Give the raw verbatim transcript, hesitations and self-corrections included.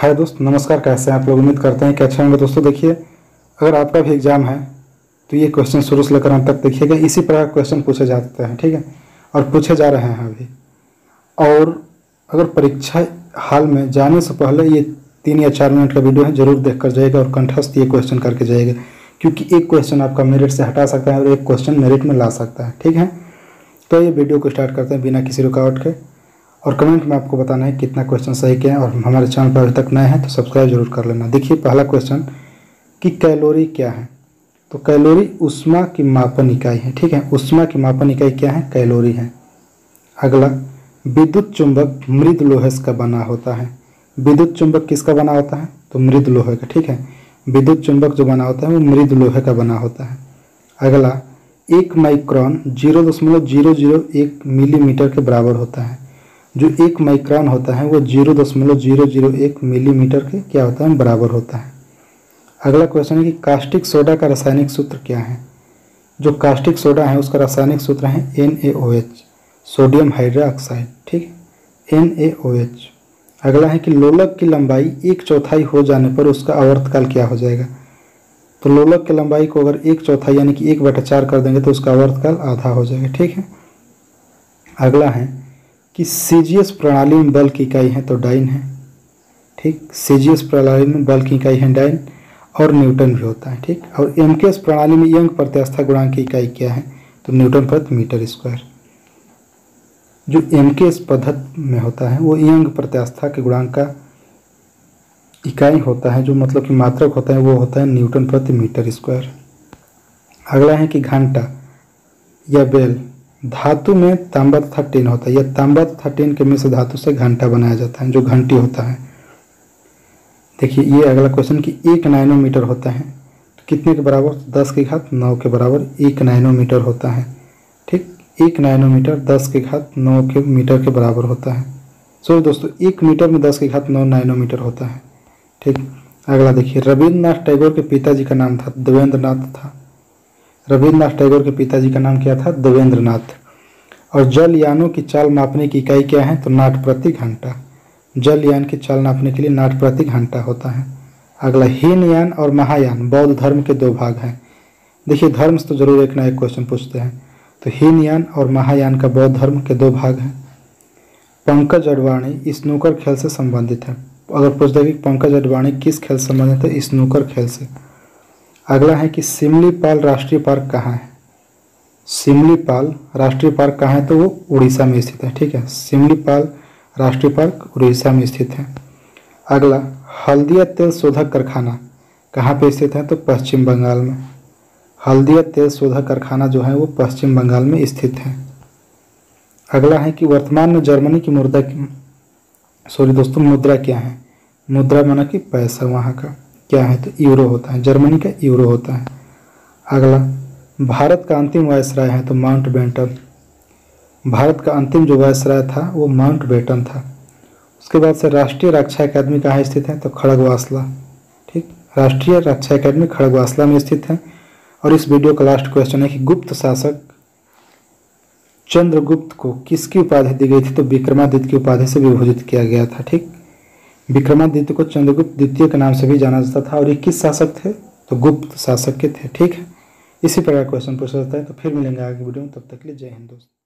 हाय दोस्त, नमस्कार। कैसे हैं आप लोग? उम्मीद करते हैं कि अच्छे होंगे। दोस्तों देखिए, अगर आपका भी एग्ज़ाम है तो ये क्वेश्चन शुरू से लेकर अंत तक देखिएगा। इसी प्रकार क्वेश्चन पूछे जाते हैं, ठीक है, और पूछे जा रहे हैं अभी। और अगर परीक्षा हाल में जाने से पहले ये तीन या चार मिनट का वीडियो है, ज़रूर देख कर जाइएगा और कंठस्थ ये क्वेश्चन करके जाइएगा, क्योंकि एक क्वेश्चन आपका मेरिट से हटा सकता है और एक क्वेश्चन मेरिट में ला सकता है, ठीक है। तो ये वीडियो को स्टार्ट करते हैं बिना किसी रुकावट के, और कमेंट में आपको बताना है कितना क्वेश्चन सही किया है। और हमारे चैनल पर अभी तक नए हैं तो सब्सक्राइब जरूर कर लेना। देखिए पहला क्वेश्चन कि कैलोरी क्या है। तो कैलोरी ऊष्मा की मापन इकाई है, ठीक है। ऊष्मा की मापन इकाई क्या है? कैलोरी है। अगला, विद्युत चुंबक मृद लोहे का बना होता है। विद्युत चुंबक किसका बना होता है? तो मृद लोहे का, ठीक है। विद्युत चुंबक जो बना होता है वो मृद लोहे का बना होता है। अगला, एक माइक्रोन जीरो दशमलव जीरो जीरो एक मिलीमीटर के बराबर होता है। जो एक माइक्रोन होता है वो जीरो दशमलव जीरो जीरो एक मिलीमीटर के क्या होता है? बराबर होता है। अगला क्वेश्चन है कि कास्टिक सोडा का रासायनिक सूत्र क्या है। जो कास्टिक सोडा है उसका रासायनिक सूत्र है N A O H, sodium hydroxide, ठीक है, एन ए ओ एच। अगला है कि लोलक की लंबाई एक चौथाई हो जाने पर उसका आवर्तकाल क्या हो जाएगा। तो लोलक की लंबाई को अगर एक चौथाई यानी कि एक बटा चार कर देंगे तो उसका आवर्तकाल आधा हो जाएगा, ठीक है। अगला है कि सीजीएस प्रणाली में बल की इकाई है तो डाइन है, ठीक। सीजीएस प्रणाली में बल की इकाई है डाइन, और न्यूटन भी होता है, ठीक। और एमकेएस प्रणाली में यंग प्रत्यास्था गुणांक की इकाई क्या है? तो न्यूटन प्रति मीटर स्क्वायर। जो एमकेएस पद्धति में होता है वो यंग प्रत्यास्था के गुणांक का इकाई होता है, जो मतलब कि मात्रक होता है वो होता है न्यूटन प्रति मीटर स्क्वायर। अगला है कि घंटा या बेल धातु में तांबा तथा टिन होता है। यह तांबा तथा टिन के मिश्र धातु से घंटा बनाया जाता है, जो घंटी होता है। देखिए ये अगला क्वेश्चन कि एक नैनोमीटर होता है तो कितने के बराबर? दस की घात नौ के बराबर एक नैनोमीटर होता है, ठीक। एक नैनोमीटर दस की घात नौ के मीटर के बराबर होता है। सॉरी दोस्तों, एक मीटर में दस की घात नौ नैनोमीटर होता है, ठीक। अगला देखिए, रविन्द्रनाथ टैगोर के पिताजी का नाम था देवेंद्रनाथ था। रविन्द्रनाथ टैगोर के पिताजी का नाम क्या था? देवेंद्रनाथ। और जलयानों की चाल मापने की इकाई क्या है? तो नाट प्रति घंटा। जलयान की चाल नापने के लिए नाट प्रति घंटा होता है। अगला, हीनयान और महायान बौद्ध धर्म के दो भाग हैं। देखिए धर्म से तो जरूर एक ना एक क्वेश्चन पूछते हैं। तो हीनयान और महायान का बौद्ध धर्म के दो भाग हैं। पंकज अडवाणी स्नूकर खेल से संबंधित है। अगर पूछ दे कि पंकज अडवाणी किस खेल से संबंधित है? स्नूकर खेल से। अगला है कि सिमलीपाल राष्ट्रीय पार्क कहाँ है। सिमलीपाल राष्ट्रीय पार्क कहाँ है? तो वो उड़ीसा में स्थित है, ठीक है। सिमलीपाल राष्ट्रीय पार्क उड़ीसा में स्थित है। अगला, हल्दिया तेल शोधक कारखाना कहाँ पे स्थित है? तो पश्चिम बंगाल में। हल्दिया तेल शोधक कारखाना जो है वो पश्चिम बंगाल में स्थित है। अगला है कि वर्तमान में जर्मनी की मुद्रा सॉरी दोस्तों मुद्रा क्या है? मुद्रा माना कि पैसा वहाँ का क्या है? तो यूरो होता है, जर्मनी का यूरो होता है। अगला, भारत का अंतिम वायसराय है तो माउंट बेटन। भारत का अंतिम जो वायसराय था वो माउंट बेटन था। उसके बाद से राष्ट्रीय रक्षा अकादमी कहाँ स्थित है? तो खड़गवासला, ठीक। राष्ट्रीय रक्षा अकादमी खड़गवासला में स्थित है। और इस वीडियो का लास्ट क्वेश्चन है कि गुप्त शासक चंद्रगुप्त को किसकी उपाधि दी गई थी? तो विक्रमादित्य की उपाधि से विभूषित किया गया था, ठीक। विक्रमादित्य को चंद्रगुप्त द्वितीय के नाम से भी जाना जाता था। और ये किस शासक थे? तो गुप्त शासक के थे, ठीक है। इसी प्रकार क्वेश्चन पूछा जाता है। तो फिर मिलेंगे आगे वीडियो में, तब तक के लिए जय हिंद दोस्त।